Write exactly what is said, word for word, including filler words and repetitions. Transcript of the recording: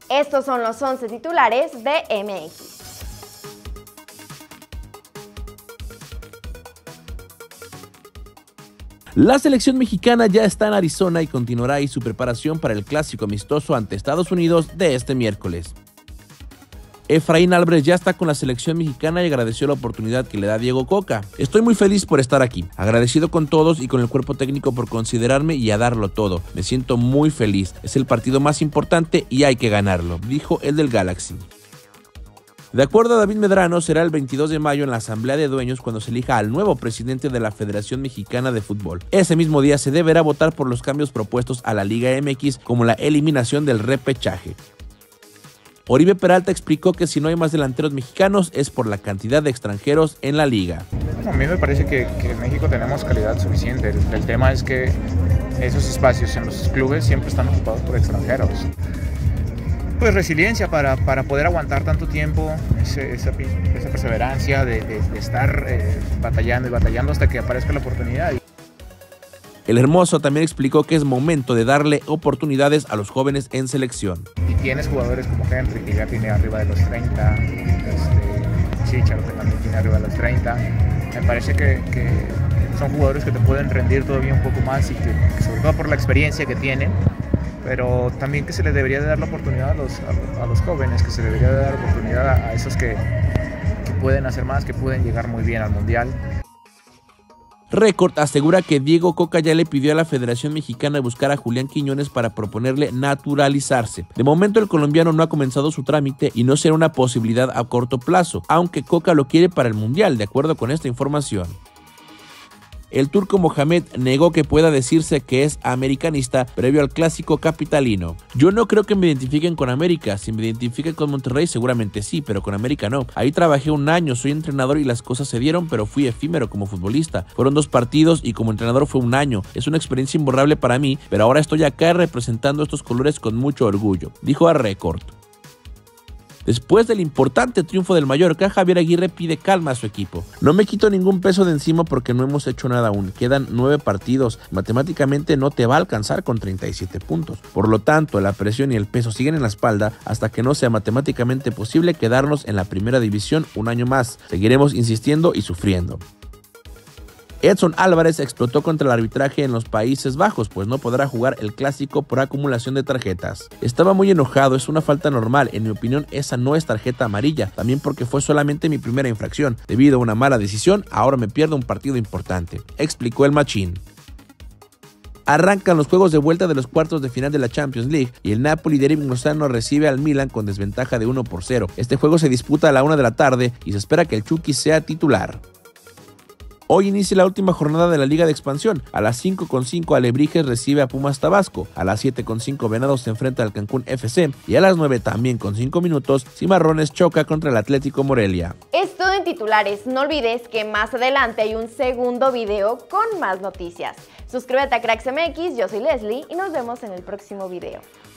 Estos son los once titulares de M X. La selección mexicana ya está en Arizona y continuará ahí su preparación para el clásico amistoso ante Estados Unidos de este miércoles. Efraín Álvarez ya está con la selección mexicana y agradeció la oportunidad que le da Diego Coca. Estoy muy feliz por estar aquí, agradecido con todos y con el cuerpo técnico por considerarme y a darlo todo. Me siento muy feliz, es el partido más importante y hay que ganarlo, dijo el del Galaxy. De acuerdo a David Medrano, será el veintidós de mayo en la Asamblea de Dueños cuando se elija al nuevo presidente de la Federación Mexicana de Fútbol. Ese mismo día se deberá votar por los cambios propuestos a la Liga M X, como la eliminación del repechaje. Oribe Peralta explicó que si no hay más delanteros mexicanos es por la cantidad de extranjeros en la liga. A mí me parece que, que en México tenemos calidad suficiente. El, el tema es que esos espacios en los clubes siempre están ocupados por extranjeros. Pues resiliencia para, para poder aguantar tanto tiempo, ese, esa, esa perseverancia de, de, de estar eh, batallando y batallando hasta que aparezca la oportunidad. El Hermoso también explicó que es momento de darle oportunidades a los jóvenes en selección. Y tienes jugadores como Henry, que ya tiene arriba de los treinta, este, Chicharo, que también tiene arriba de los treinta. Me parece que, que son jugadores que te pueden rendir todavía un poco más y que, que sobre todo por la experiencia que tienen, pero también que se les debería de dar la oportunidad a los, a, a los jóvenes, que se les debería de dar la oportunidad a, a esos que, que pueden hacer más, que pueden llegar muy bien al Mundial. Record asegura que Diego Coca ya le pidió a la Federación Mexicana buscar a Julián Quiñones para proponerle naturalizarse. De momento el colombiano no ha comenzado su trámite y no será una posibilidad a corto plazo, aunque Coca lo quiere para el Mundial, de acuerdo con esta información. El turco Mohamed negó que pueda decirse que es americanista previo al clásico capitalino. Yo no creo que me identifiquen con América, si me identifican con Monterrey seguramente sí, pero con América no. Ahí trabajé un año, soy entrenador y las cosas se dieron, pero fui efímero como futbolista. Fueron dos partidos y como entrenador fue un año. Es una experiencia imborrable para mí, pero ahora estoy acá representando estos colores con mucho orgullo, dijo a Record. Después del importante triunfo del Mallorca, Javier Aguirre pide calma a su equipo. No me quito ningún peso de encima porque no hemos hecho nada aún. Quedan nueve partidos. Matemáticamente no te va a alcanzar con treinta y siete puntos. Por lo tanto, la presión y el peso siguen en la espalda hasta que no sea matemáticamente posible quedarnos en la primera división un año más. Seguiremos insistiendo y sufriendo. Edson Álvarez explotó contra el arbitraje en los Países Bajos, pues no podrá jugar el clásico por acumulación de tarjetas. Estaba muy enojado, es una falta normal, en mi opinión esa no es tarjeta amarilla, también porque fue solamente mi primera infracción. Debido a una mala decisión, ahora me pierdo un partido importante, explicó el machín. Arrancan los juegos de vuelta de los cuartos de final de la Champions League y el Napoli de Irving Lozano recibe al Milan con desventaja de uno por cero. Este juego se disputa a la una de la tarde y se espera que el Chucky sea titular. Hoy inicia la última jornada de la Liga de Expansión. A las cinco con cinco Alebrijes recibe a Pumas Tabasco, a las siete con cinco Venados se enfrenta al Cancún F C y a las nueve también con cinco minutos Cimarrones choca contra el Atlético Morelia. Es todo en titulares, no olvides que más adelante hay un segundo video con más noticias. Suscríbete a Cracks M X, yo soy Leslie y nos vemos en el próximo video.